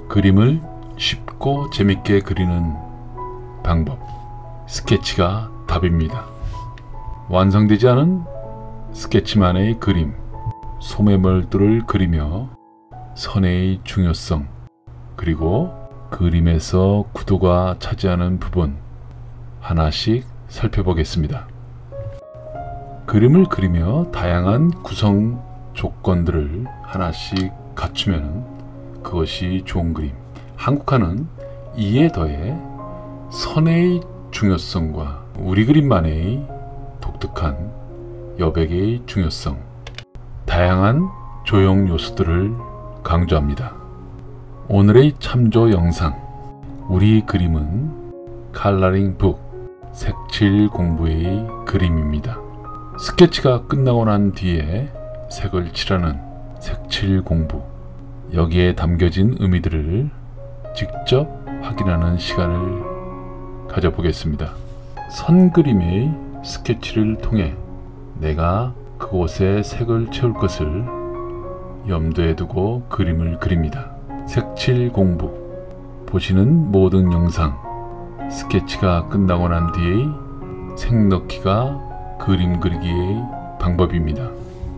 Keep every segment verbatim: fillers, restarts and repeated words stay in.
그림을 쉽고 재밌게 그리는 방법, 스케치가 답입니다. 완성되지 않은 스케치만의 그림, 소매멀도를 그리며 선의 중요성, 그리고 그림에서 구도가 차지하는 부분 하나씩 살펴보겠습니다. 그림을 그리며 다양한 구성 조건들을 하나씩 갖추면 그것이 좋은 그림. 한국화는 이에 더해 선의 중요성과 우리 그림만의 독특한 여백의 중요성, 다양한 조형 요소들을 강조합니다. 오늘의 참조 영상, 우리 그림은 컬러링 북, 색칠 공부의 그림입니다. 스케치가 끝나고 난 뒤에 색을 칠하는 색칠 공부, 여기에 담겨진 의미들을 직접 확인하는 시간을 가져보겠습니다. 선그림의 스케치를 통해 내가 그곳에 색을 채울 것을 염두에 두고 그림을 그립니다. 색칠 공부, 보시는 모든 영상, 스케치가 끝나고 난 뒤의 색 넣기가 그림 그리기의 방법입니다.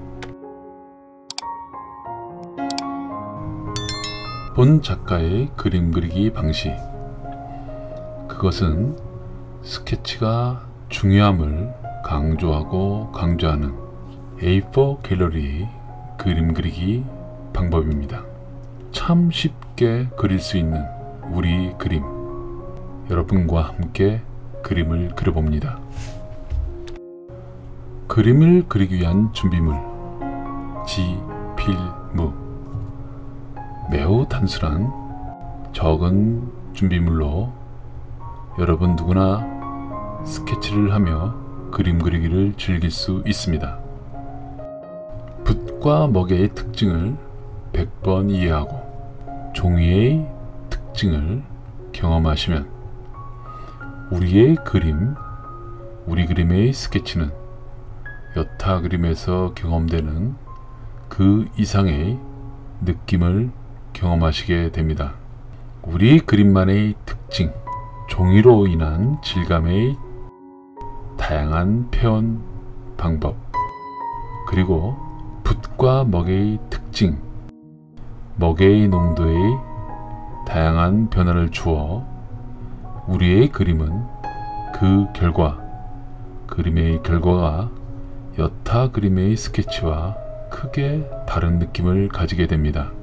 본 작가의 그림 그리기 방식, 그것은 스케치가 중요함을 강조하고 강조하는 에이 포 갤러리의 그림 그리기 방법입니다. 참 쉽게 그릴 수 있는 우리 그림, 여러분과 함께 그림을 그려봅니다. 그림을 그리기 위한 준비물, 지, 필무. 매우 단순한 적은 준비물로 여러분 누구나 스케치를 하며 그림 그리기를 즐길 수 있습니다. 붓과 먹의 특징을 백 번 이해하고 종이의 특징을 경험하시면 우리의 그림, 우리 그림의 스케치는 여타 그림에서 경험되는 그 이상의 느낌을 경험하시게 됩니다. 우리 그림만의 특징, 종이로 인한 질감의 다양한 표현 방법, 그리고 붓과 먹의 특징, 먹의 농도의 다양한 변화를 주어 우리의 그림은 그 결과, 그림의 결과가 여타 그림의 스케치와 크게 다른 느낌을 가지게 됩니다.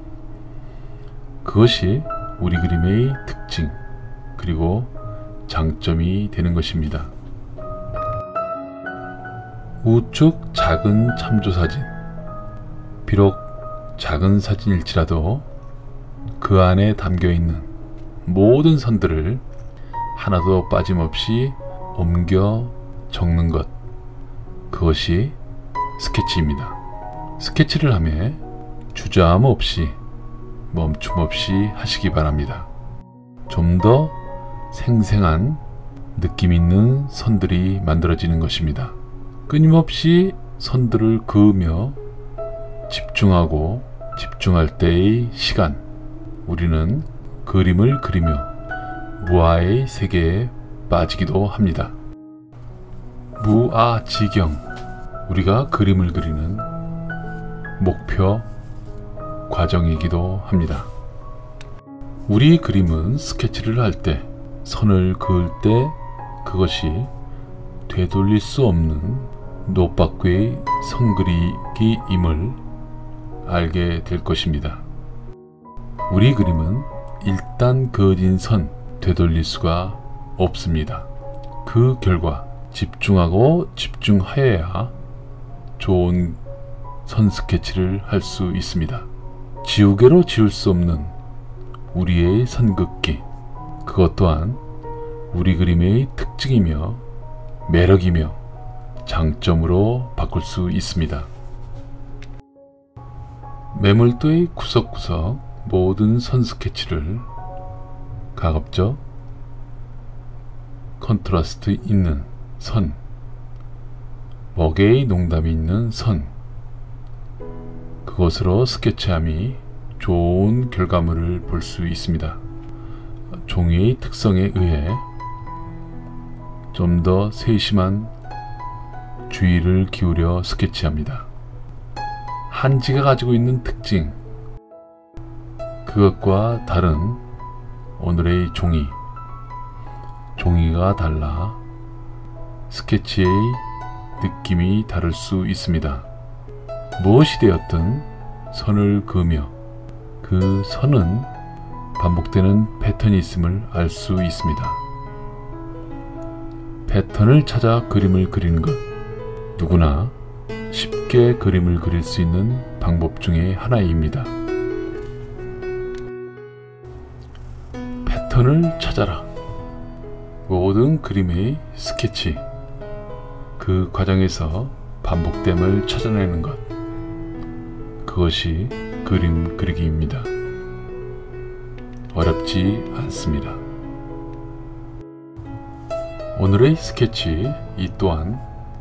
그것이 우리 그림의 특징, 그리고 장점이 되는 것입니다. 우측 작은 참조사진, 비록 작은 사진일지라도 그 안에 담겨있는 모든 선들을 하나도 빠짐없이 옮겨 적는 것, 그것이 스케치입니다. 스케치를 하며 주저함 없이 멈춤 없이 하시기 바랍니다. 좀 더 생생한 느낌 있는 선들이 만들어지는 것입니다. 끊임없이 선들을 그으며 집중하고 집중할 때의 시간, 우리는 그림을 그리며 무아의 세계에 빠지기도 합니다. 무아지경, 우리가 그림을 그리는 목표 과정이기도 합니다. 우리 그림은 스케치를 할 때, 선을 그을 때 그것이 되돌릴 수 없는 노박구의 선그리기임을 알게 될 것입니다. 우리 그림은 일단 그어진 선 되돌릴 수가 없습니다. 그 결과 집중하고 집중하여야 좋은 선 스케치를 할 수 있습니다. 지우개로 지울 수 없는 우리의 선긋기, 그것 또한 우리 그림의 특징이며 매력이며 장점으로 바꿀 수 있습니다. 매몰도의 구석구석 모든 선 스케치를 가급적 컨트라스트 있는 선, 먹의 농담이 있는 선, 그것으로 스케치함이 좋은 결과물을 볼 수 있습니다. 종이의 특성에 의해 좀 더 세심한 주의를 기울여 스케치합니다. 한지가 가지고 있는 특징, 그것과 다른 오늘의 종이, 종이가 달라 스케치의 느낌이 다를 수 있습니다. 무엇이 되었든 선을 그으며 그 선은 반복되는 패턴이 있음을 알 수 있습니다. 패턴을 찾아 그림을 그리는 것, 누구나 쉽게 그림을 그릴 수 있는 방법 중에 하나입니다. 패턴을 찾아라. 모든 그림의 스케치, 그 과정에서 반복됨을 찾아내는 것, 그것이 그림 그리기입니다. 어렵지 않습니다. 오늘의 스케치 이 또한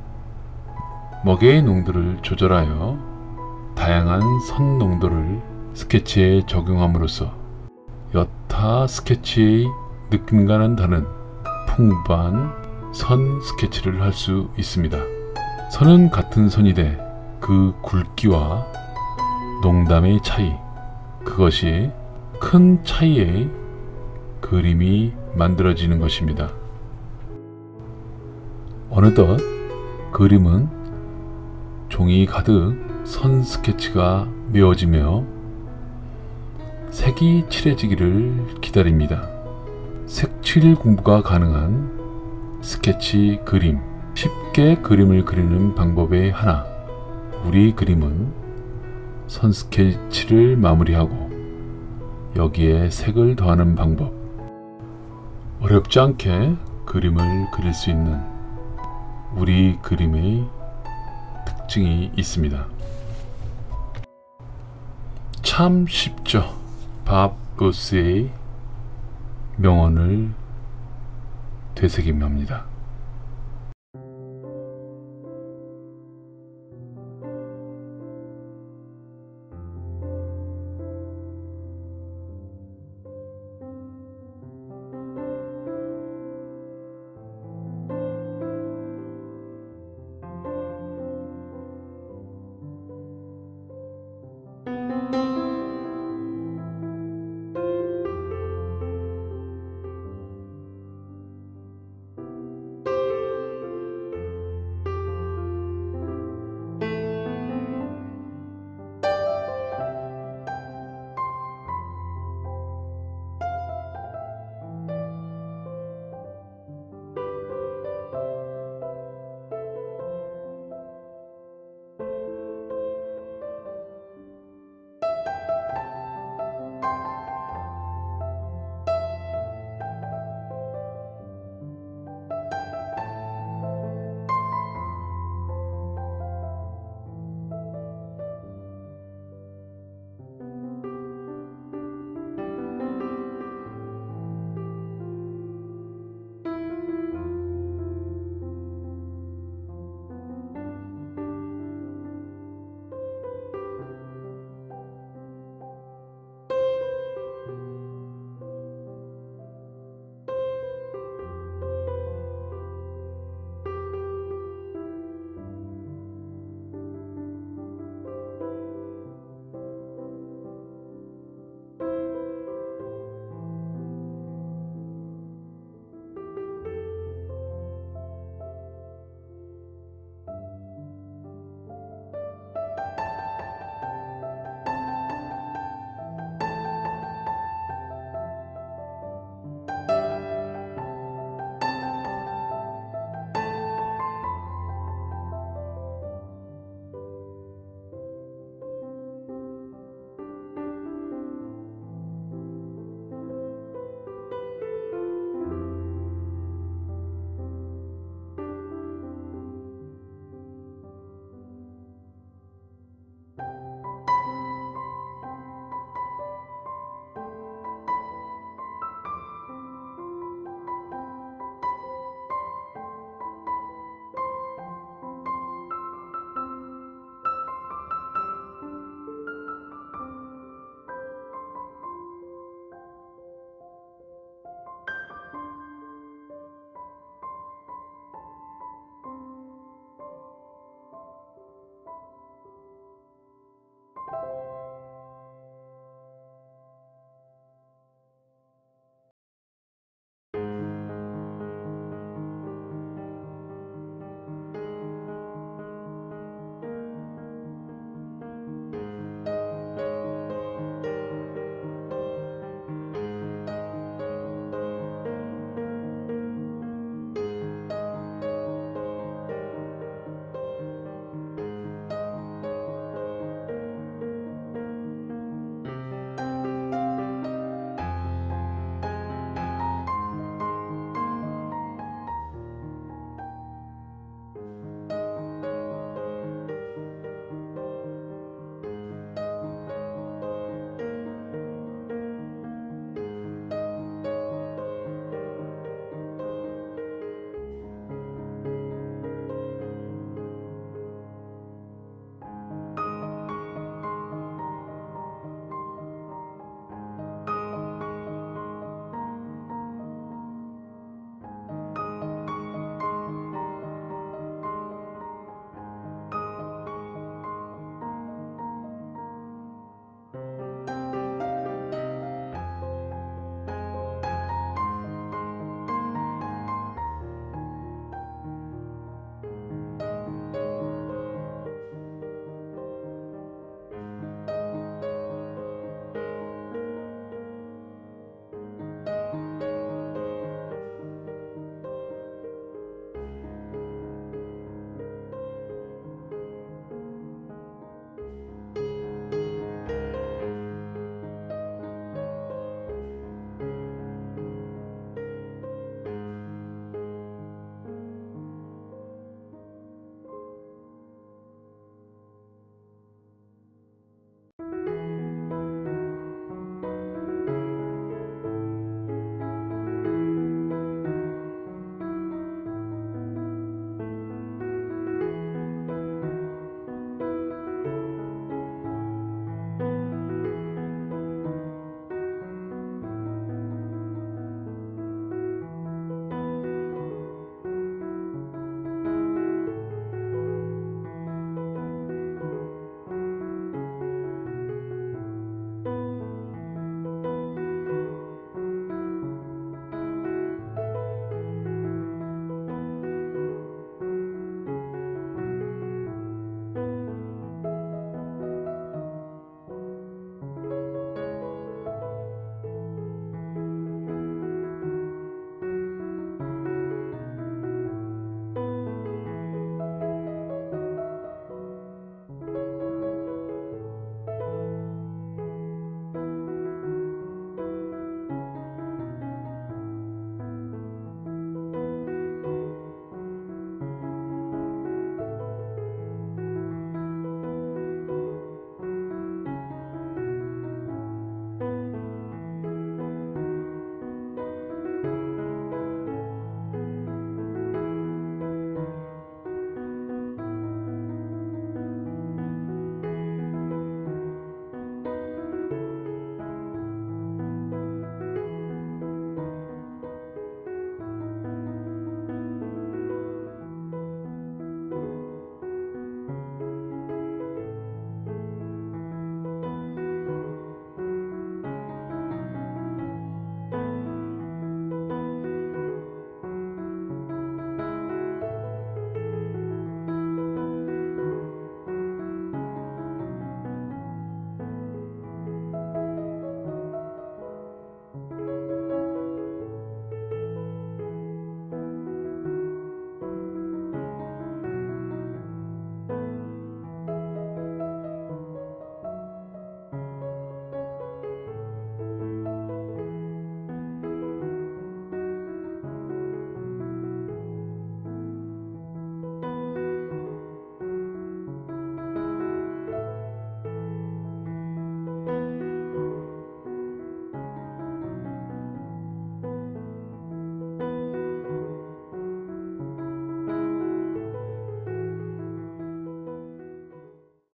먹의 농도를 조절하여 다양한 선 농도를 스케치에 적용함으로써 여타 스케치의 느낌과는 다른 풍부한 선 스케치를 할 수 있습니다. 선은 같은 선이되 그 굵기와 농담의 차이, 그것이 큰 차이의 그림이 만들어지는 것입니다. 어느덧 그림은 종이 가득 선 스케치가 메워지며 색이 칠해지기를 기다립니다. 색칠 공부가 가능한 스케치 그림, 쉽게 그림을 그리는 방법의 하나, 우리 그림은 선 스케치를 마무리하고 여기에 색을 더하는 방법. 어렵지 않게 그림을 그릴 수 있는 우리 그림의 특징이 있습니다. 참 쉽죠. 밥 로스의 명언을 되새김합니다.